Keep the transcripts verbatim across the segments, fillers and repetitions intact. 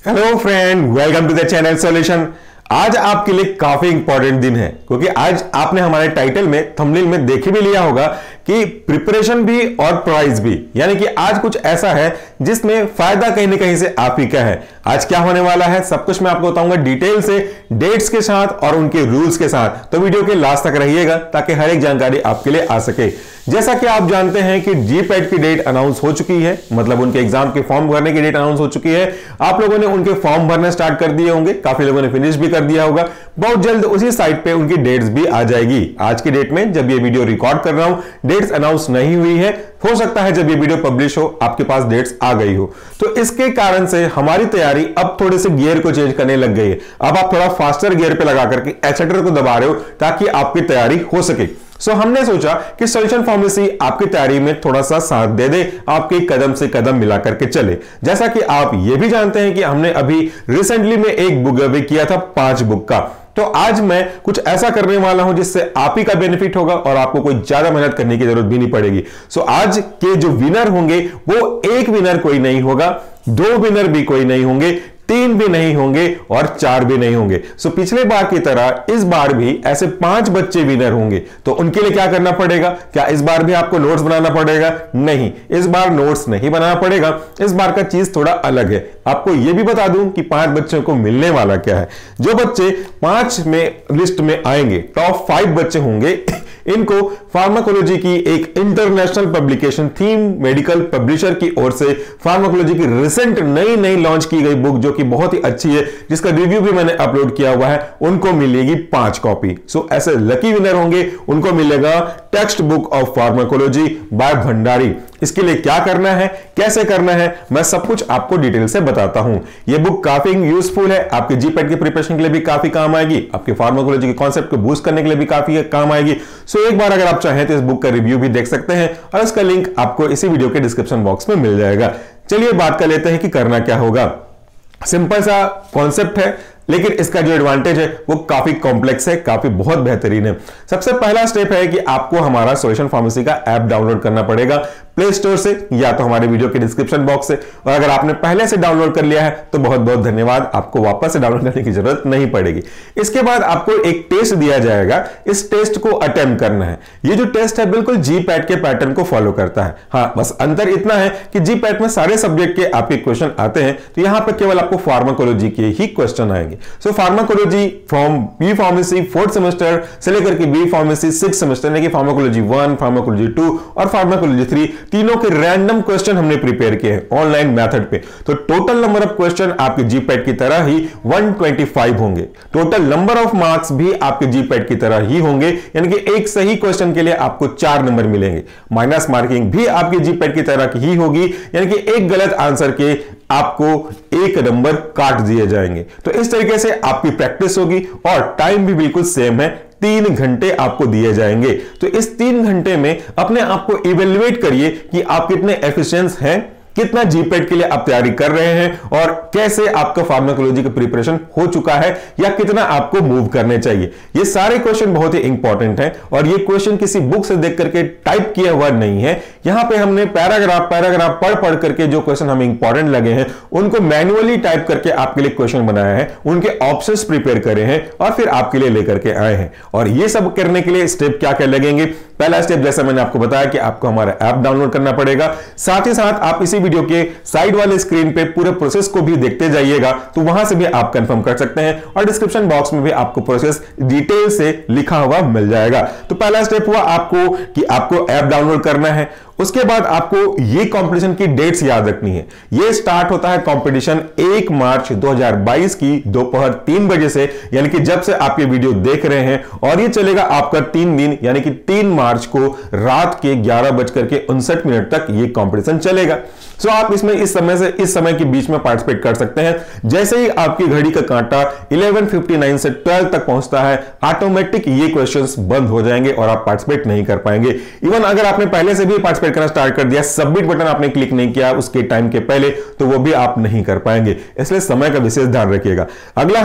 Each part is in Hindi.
Hello friend, welcome to the channel solution. आज आपके लिए काफी इंपॉर्टेंट दिन है क्योंकि आज आपने हमारे टाइटल में, थंबनेल में देख भी लिया होगा कि प्रिपरेशन भी और प्राइज भी, यानी कि आज कुछ ऐसा है जिसमें फायदा कहीं ना कहीं से आप ही का है। आज क्या होने वाला है सब कुछ मैं आपको बताऊंगा डिटेल से, डेट्स के साथ और उनके रूल्स के साथ। तो वीडियो के लास्ट तक रहिएगा ताकि हर एक जानकारी आपके लिए आ सके। जैसा कि आप जानते हैं कि जी पैट की डेट अनाउंस हो चुकी है, मतलब उनके एग्जाम के फॉर्म भरने की डेट अनाउंस हो चुकी है। आप लोगों ने उनके फॉर्म भरना स्टार्ट कर दिए होंगे, काफी लोगों ने फिनिश भी कर दिया होगा। बहुत जल्द उसी साइट पे उनकी डेट्स भी आ जाएगी। आज की डेट में जब ये वीडियो रिकॉर्ड कर रहा हूं, डेट्स अनाउंस नहीं हुई है। हो सकता है जब ये वीडियो पब्लिश हो आपके पास डेट्स आ गई हो। तो इसके कारण से हमारी तैयारी अब थोड़े से गियर को चेंज करने लग गई है। अब आप थोड़ा फास्टर गियर पे लगा करके एक्सेलेरेटर को दबा रहे हो ताकि आपकी तैयारी हो सके। सो so, हमने सोचा कि सॉल्यूशन फार्मेसी आपकी तैयारी में थोड़ा सा साथ दे दे, आपके कदम से कदम मिला करके चले। जैसा कि आप ये भी जानते हैं कि हमने अभी रिसेंटली में एक बुक अवे किया था, पांच बुक का। तो आज मैं कुछ ऐसा करने वाला हूं जिससे आप ही का बेनिफिट होगा और आपको कोई ज्यादा मेहनत करने की जरूरत भी नहीं पड़ेगी। सो so, आज के जो विनर होंगे वो एक विनर कोई नहीं होगा, दो विनर भी कोई नहीं होंगे, तीन भी नहीं होंगे और चार भी नहीं होंगे। सो पिछले बार की तरह इस बार भी ऐसे पांच बच्चे विनर होंगे। तो उनके लिए क्या करना पड़ेगा? क्या इस बार भी आपको नोट्स बनाना पड़ेगा? नहीं, इस बार नोट्स नहीं बनाना पड़ेगा। इस बार का चीज थोड़ा अलग है। आपको यह भी बता दूं कि पांच बच्चों को मिलने वाला क्या है। जो बच्चे पांच में लिस्ट में आएंगे, टॉप फाइव बच्चे होंगे, इनको फार्माकोलॉजी की एक international publication Thieme medical publisher की ओर से फार्माकोलॉजी की रिसेंट नई नई लॉन्च की गई बुक, जो कि बहुत ही अच्छी है, जिसका रिव्यू भी मैंने अपलोड किया हुआ है, उनको मिलेगी पांच कॉपी। सो ऐसे लकी विनर होंगे, उनको मिलेगा text book of pharmacology by Bhandari. इसके लिए क्या करना है, कैसे करना है, मैं सब कुछ आपको डिटेल से बताता हूं। यह बुक काफी यूजफुल है, आपके जी पैट की प्रिपरेशन के लिए भी काफी काम आएगी, आपके फार्माकोलॉजी के कॉन्सेप्ट को बूस्ट करने के लिए भी काफी काम आएगी। सो एक बार अगर आप चाहें तो इस बुक का रिव्यू भी देख सकते हैं और इसका लिंक आपको इसी वीडियो के डिस्क्रिप्शन बॉक्स में मिल जाएगा। चलिए बात कर लेते हैं कि करना क्या होगा। सिंपल सा कॉन्सेप्ट है, लेकिन इसका जो एडवांटेज है वो काफी कॉम्प्लेक्स है, काफी बहुत बेहतरीन है। सबसे पहला स्टेप है कि आपको हमारा सॉल्यूशन फार्मेसी का ऐप डाउनलोड करना पड़ेगा प्ले स्टोर से या तो हमारे वीडियो के डिस्क्रिप्शन बॉक्स से। और अगर आपने पहले से डाउनलोड कर लिया है तो बहुत बहुत धन्यवाद, आपको वापस से डाउनलोड करने की जरूरत नहीं पड़ेगी। इसके बाद आपको एक टेस्ट दिया जाएगा, इस टेस्ट को अटेम्प्ट करना है। ये जो टेस्ट है बिल्कुल जी पैट के पैटर्न को फॉलो करता है। हाँ, बस अंतर इतना है कि जी पैट में सारे सब्जेक्ट के आपके क्वेश्चन आते हैं, तो यहां पर केवल आपको फार्माकोलॉजी के ही क्वेश्चन आएंगे। So pharmacology from B pharmacy fourth semester से लेकर के बी फार्मेसी सिक्स सेमेस्टर, यानी कि फार्माकोलॉजी वन, फार्माकोलॉजी टू और फार्माकोलॉजी थ्री, तीनों के रैंडम क्वेश्चन हमने प्रिपेयर किए हैं ऑनलाइन मेथड पे। तो टोटल नंबर ऑफ क्वेश्चन आपके जी पैट की तरह ही एक सौ पच्चीस होंगे। टोटल नंबर ऑफ मार्क्स भी आपके जी पैट की तरह ही होंगे, यानी कि एक सही क्वेश्चन के लिए आपको चार नंबर मिलेंगे। माइनस मार्किंग भी आपके जी पैट की तरह की ही होगी, यानी कि एक गलत आंसर के आपको एक नंबर काट दिए जाएंगे। तो इस तरीके से आपकी प्रैक्टिस होगी और टाइम भी बिल्कुल सेम है, तीन घंटे आपको दिए जाएंगे। तो इस तीन घंटे में अपने आप को इवेल्युएट करिए कि आप कितने एफिशिएंट हैं, कितना जी पैट के लिए आप तैयारी कर रहे हैं और कैसे आपका फार्माकोलॉजी का प्रिपरेशन हो चुका है या कितना आपको मूव करने चाहिए। ये सारे क्वेश्चन बहुत ही इंपॉर्टेंट हैं और ये क्वेश्चन किसी बुक से देख करके टाइप किया हुआ नहीं है। यहां पे हमने पैराग्राफ पैराग्राफ पढ़ पढ़ करके जो क्वेश्चन हमें इंपॉर्टेंट लगे हैं उनको मैन्युअली टाइप करके आपके लिए क्वेश्चन बनाया है, उनके ऑप्शंस प्रिपेयर करे हैं और फिर आपके लिए लेकर के आए हैं। और ये सब करने के लिए स्टेप क्या क्या लगेंगे? पहला स्टेप जैसा मैंने आपको बताया कि आपको हमारा ऐप डाउनलोड करना पड़ेगा। साथ ही साथ आप इसी वीडियो के साइड वाले स्क्रीन पे पूरे प्रोसेस को भी देखते जाइएगा, तो वहां से भी आप कंफर्म कर सकते हैं और डिस्क्रिप्शन बॉक्स में भी आपको प्रोसेस डिटेल से लिखा हुआ मिल जाएगा। तो पहला स्टेप हुआ आपको कि आपको ऐप डाउनलोड करना है। उसके बाद आपको ये कंपटीशन की डेट्स याद रखनी है। ये स्टार्ट होता है कंपटीशन एक मार्च दो हज़ार बाईस की दोपहर तीन बजे से, यानी कि जब से आप ये वीडियो देख रहे हैं, और ये चलेगा आपका तीन दिन, यानी कि तीन मार्च को रात के ग्यारह बजकर के उनसठ मिनट तक ये कंपटीशन चलेगा। सो आप इसमें इस समय से इस समय के बीच में पार्टिसिपेट कर सकते हैं। जैसे ही आपकी घड़ी का कांटा ग्यारह उनसठ से बारह तक पहुंचता है, ऑटोमेटिक ये क्वेश्चंस बंद हो जाएंगे और आप पार्टिसिपेट नहीं कर पाएंगे। इवन अगर आपने पहले से भी पार्टिसिपेट करना स्टार्ट कर दिया, सबमिट बटन आपने क्लिक नहीं किया उसके टाइम के पहले, तो वो भी आप नहीं कर पाएंगे। इसलिए समय का विशेष ध्यान रखिएगा। अगला है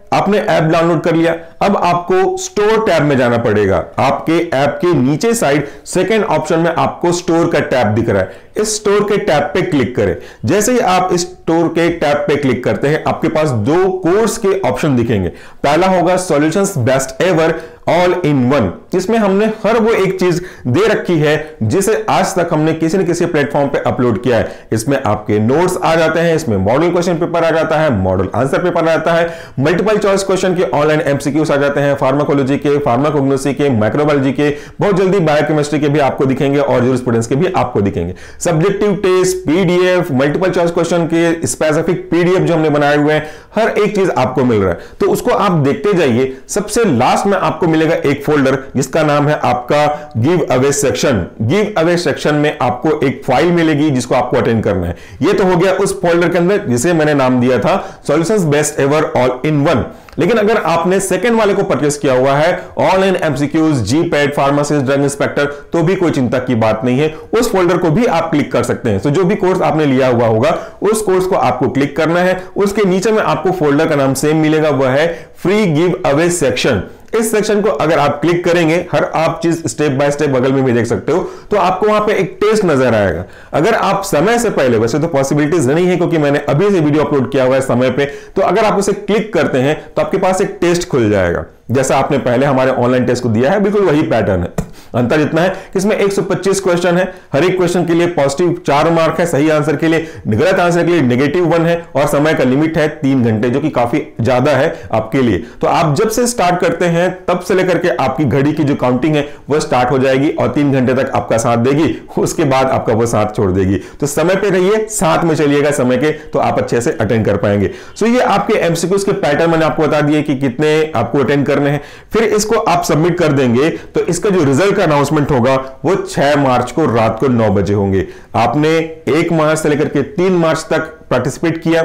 आपने ऐप डाउनलोड कर लिया, अब आपको स्टोर टैब में जाना पड़ेगा। आपके ऐप के नीचे साइड सेकंड ऑप्शन में आपको स्टोर का टैब दिख रहा है, इस स्टोर के टैब पे क्लिक करें। जैसे ही आप इस स्टोर के टैब पे क्लिक करते हैं, आपके पास दो कोर्स के ऑप्शन दिखेंगे। पहला होगा solutions best ever all in one. इसमें हमने हर वो एक चीज दे रखी है जिसे आज तक हमने किसी न किसी प्लेटफॉर्म पे अपलोड किया है। इसमें आपके नोट्स आ जाते हैं, इसमें मॉडल क्वेश्चन पेपर आ जाता है, मॉडल आंसर पेपर आ जाता है, मल्टीपल चॉइस क्वेश्चन के ऑनलाइन एमसीक्यूज आ जाते हैं, फार्माकोलॉजी के, फार्माकोग्नोसी के, माइक्रोबायोलॉजी के, बहुत जल्दी बायोकेमिस्ट्री के भी आपको दिखेंगे और जूरिस्प्रूडेंस के भी आपको दिखेंगे। Subjective test, PDF, multiple choice question के स्पेसिफिक पीडीएफ जो हमने बनाए हुए हैं, हर एक चीज आपको मिल रहा है। तो उसको आप देखते जाइए। सबसे लास्ट में आपको मिलेगा एक फोल्डर जिसका नाम है आपका give away section. Give away section में आपको एक फाइल मिलेगी जिसको आपको अटेंड करना है। ये तो हो गया उस फोल्डर के अंदर जिसे मैंने नाम दिया था solutions best ever all in one. लेकिन अगर आपने सेकंड वाले को परचेस किया हुआ है, online MCQs, GPAT, pharmacist, drug inspector, तो भी कोई चिंता की बात नहीं है, उस फोल्डर को भी आप क्लिक कर सकते हैं। तो जो भी कोर्स आपने लिया हुआ होगा उस कोर्स को आपको क्लिक करना है। उसके नीचे में आपको फोल्डर का नाम सेम मिलेगा, वह है फ्री गिव अवे सेक्शन। इस सेक्शन को अगर आप क्लिक करेंगे, हर आप चीज स्टेप बाय स्टेप बगल में भी देख सकते हो, तो आपको वहां पे एक टेस्ट नजर आएगा। अगर आप समय से पहले, वैसे तो पॉसिबिलिटीज नहीं है क्योंकि मैंने अभी से वीडियो अपलोड किया हुआ है समय पे, तो अगर आप उसे क्लिक करते हैं तो आपके पास एक टेस्ट खुल जाएगा। जैसा आपने पहले हमारे ऑनलाइन टेस्ट को दिया है, बिल्कुल वही पैटर्न है। अंतर इतना है कि इसमें एक सौ पच्चीस क्वेश्चन है, हर एक क्वेश्चन के लिए पॉजिटिव चार मार्क है, सही आंसर के लिए, गलत आंसर के लिए नेगेटिव वन है, और समय का लिमिट है तीन घंटे, जो कि काफी ज्यादा है आपके लिए। तो आप जब से स्टार्ट करते हैं तब से लेकर के आपकी घड़ी की जो काउंटिंग है वो स्टार्ट हो जाएगी और तीन घंटे तक आपका साथ देगी, उसके बाद आपका वो साथ छोड़ देगी। तो समय पे रहिए, साथ में चलिएगा समय के, तो आप अच्छे से अटेंड कर पाएंगे। सो ये आपके एमसीक्यूज के पैटर्न मैंने आपको बता दिए कि कितने आपको अटेंड करने हैं। फिर इसको आप सबमिट कर देंगे तो इसका जो रिजल्ट का अनाउंसमेंट होगा वो छह मार्च को रात को नौ बजे होंगे। आपने एक मार्च से लेकर के तीन मार्च तक पार्टिसिपेट किया,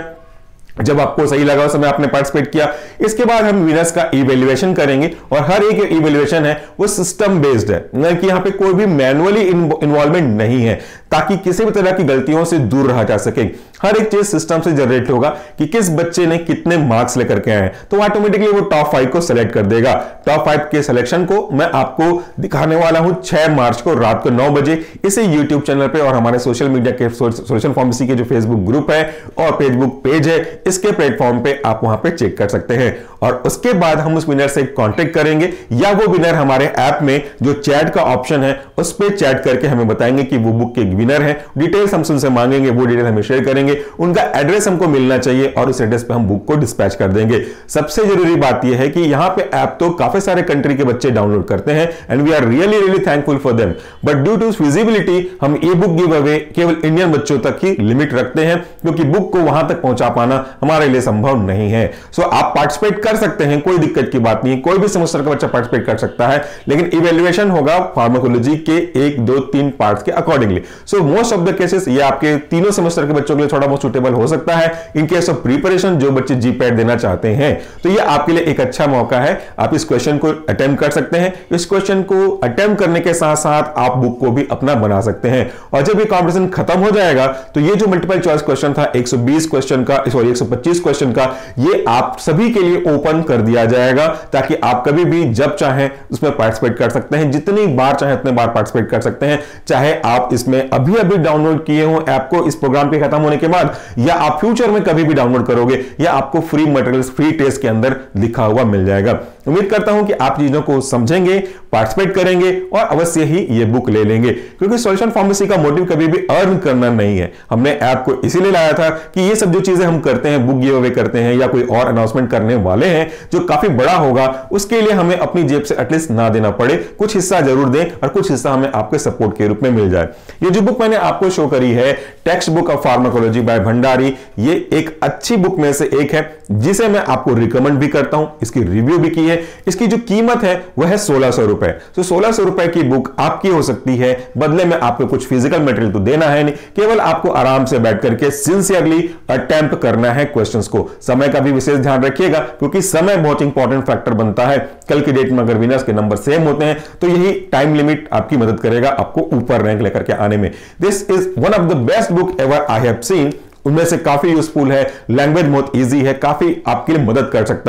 जब आपको सही लगा उस समय आपने पार्टिसिपेट किया। इसके बाद हम विनर्स का इवैल्यूएशन करेंगे और हर एक इवैल्यूएशन है वो सिस्टम बेस्ड है, यानी कि यहां पे कोई भी मैनुअली इन्वॉल्वमेंट नहीं है, ताकि किसी भी तरह की गलतियों से दूर रहा जा सके। हर एक चीज सिस्टम से जनरेट होगा कि किस बच्चे ने कितने मार्क्स लेकर के आए हैं, तो ऑटोमेटिकली वो टॉप फाइव को सेलेक्ट कर देगा। टॉप फाइव के सिलेक्शन को मैं आपको दिखाने वाला हूं छह मार्च को रात को नौ बजे इसे यूट्यूब चैनल पे और हमारे सोशल मीडिया के सोशल फार्मेसी के जो फेसबुक ग्रुप है और फेसबुक पेज है, इसके प्लेटफॉर्म पे आप वहां पे चेक कर सकते हैं। और उसके बाद हम उस विनर से कांटेक्ट करेंगे, या वो विनर हमारे ऐप में जो चैट का ऑप्शन है उस पर चैट करके हमें बताएंगे कि वो बुक के विनर है। डिटेल्स हम उनसे मांगेंगे, वो डिटेल हमें शेयर करेंगे, उनका एड्रेस हमको मिलना चाहिए और उस एड्रेस पे हम बुक को डिस्पैच कर देंगे। सबसे जरूरी बात यह है कि यहां पे ऐप तो काफी सारे कंट्री के बच्चे डाउनलोड करते हैं and we are really really thankful for them, but due to feasibility हम ई बुक गिव अवे केवल इंडियन बच्चों तक ही लिमिट रखते हैं, क्योंकि बुक को वहां तक पहुंचा पाना हमारे लिए संभव नहीं है। सो so, आप पार्टिसिपेट कर सकते हैं, कोई दिक्कत की बात नहीं है, कोई भी सेमेस्टर का बच्चा पार्टिसिपेट कर सकता है, लेकिन इवैल्यूएशन होगा फार्माकोलॉजी के एक दो तीन पार्ट्स के accordingly. So most of the cases ये आपके तीनों सेमेस्टर के बच्चों के लिए थोड़ा बहुत सुटेबल हो सकता है। इन केस ऑफ प्रिपरेशन जो बच्चे जीपैट देना चाहते हैं तो ये आपके लिए एक अच्छा मौका है, आप इस क्वेश्चन को अटेम्प्ट कर सकते हैं। इस क्वेश्चन को अटेम्प्ट करने के साथ साथ आप बुक को भी अपना बना सकते हैं, और जब ये कॉम्पिटिशन खत्म हो जाएगा तो ये जो मल्टीपल चॉइस क्वेश्चन था एक सौ बीस क्वेश्चन का, सॉरी एक सौ पच्चीस क्वेश्चन का, ये आप सभी के लिए ओपन कर दिया जाएगा, ताकि आप कभी भी जब चाहें उसमें पार्टिसिपेट कर सकते हैं, जितनी बार चाहे उतने बार पार्टिसिपेट कर सकते हैं। चाहे आप इसमें अभी अभी डाउनलोड किए हो ऐप को इस प्रोग्राम के खत्म होने के बाद, या आप फ्यूचर में कभी भी डाउनलोड करोगे, या आपको फ्री मटेरियल्स फ्री टेस्ट के अंदर लिखा हुआ मिल जाएगा। उम्मीद करता हूं कि आप चीजों को समझेंगे, पार्टिसिपेट करेंगे और अवश्य ही ये बुक ले लेंगे, क्योंकि सॉल्यूशन फार्मेसी का मोटिव कभी भी अर्न करना नहीं है। हमने ऐप को इसीलिए लाया था कि ये सब जो चीजें हम करते हैं, बुक गिव अवे करते हैं या कोई और अनाउंसमेंट करने वाले हैं जो काफी बड़ा होगा, उसके लिए हमें अपनी जेब से एटलीस्ट ना देना पड़े, कुछ हिस्सा जरूर दें और कुछ हिस्सा हमें आपके सपोर्ट के रूप में मिल जाए। ये जो बुक मैंने आपको शो करी है, text book of pharmacology by Bhandari, ये एक अच्छी बुक में से एक है जिसे मैं आपको रिकमेंड भी करता हूं, इसकी रिव्यू भी की है। इसकी जो कीमत है वह है सोलह सौ रुपए। तो सोलह सौ रुपए की बुक आपकी हो सकती है, बदले में आपको कुछ फिजिकल मटेरियल तो देना है नहीं, केवल आपको आराम से बैठ करके सिंसियरली अटेम्प्ट करना है क्वेश्चंस को। समय का भी विशेष ध्यान रखिएगा, क्योंकि समय बहुत इंपॉर्टेंट फैक्टर बनता है। कल की डेट में अगर विनर्स के नंबर सेम होते हैं तो यही टाइम लिमिट आपकी मदद करेगा आपको ऊपर रैंक लेकर के आने में। This is one of the best book ever I have seen. उनमें से काफी यूजफुल है, लैंग्वेज बहुत इजी है, काफी आपके लिए मदद कर सकता है।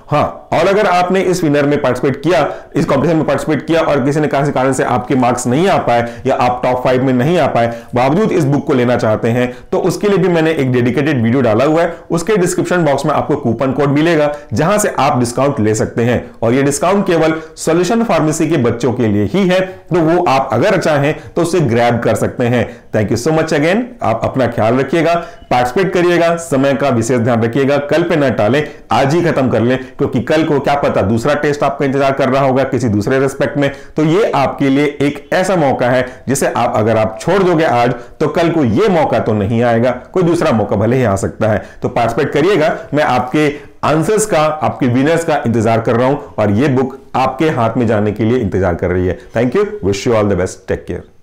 हाँ, और अगर आपने इस विनर में पार्टिसिपेट किया, इस कंपटीशन में पार्टिसिपेट किया और किसी ने किसी कारण से आपके मार्क्स नहीं आ पाए या आप टॉप फाइव में नहीं आ पाए, बावजूद इस बुक को लेना चाहते हैं, तो उसके लिए भी मैंने एक डेडिकेटेड वीडियो डाला हुआ है। उसके डिस्क्रिप्शन बॉक्स में आपको कूपन कोड मिलेगा जहां से आप डिस्काउंट ले सकते हैं, और ये डिस्काउंट केवल सॉल्यूशन फार्मेसी के बच्चों के लिए ही है, तो वो आप अगर चाहें तो उसे ग्रैब कर सकते हैं। Thank you so much again. आप अपना ख्याल रखिएगा, पार्टिसिपेट करिएगा, समय का विशेष ध्यान रखिएगा, कल पे न टालें, आज ही खत्म कर लें, क्योंकि कल को क्या पता दूसरा टेस्ट आपका इंतजार कर रहा होगा किसी दूसरे रेस्पेक्ट में। तो ये आपके लिए एक ऐसा मौका है जिसे आप अगर आप छोड़ दोगे आज, तो कल को ये मौका तो नहीं आएगा, कोई दूसरा मौका भले ही आ सकता है। तो पार्टिसिपेट करिएगा, मैं आपके आंसर्स का, आपके विनर्स का इंतजार कर रहा हूं, और ये बुक आपके हाथ में जाने के लिए इंतजार कर रही है। Thank you, wish you all the best, take care.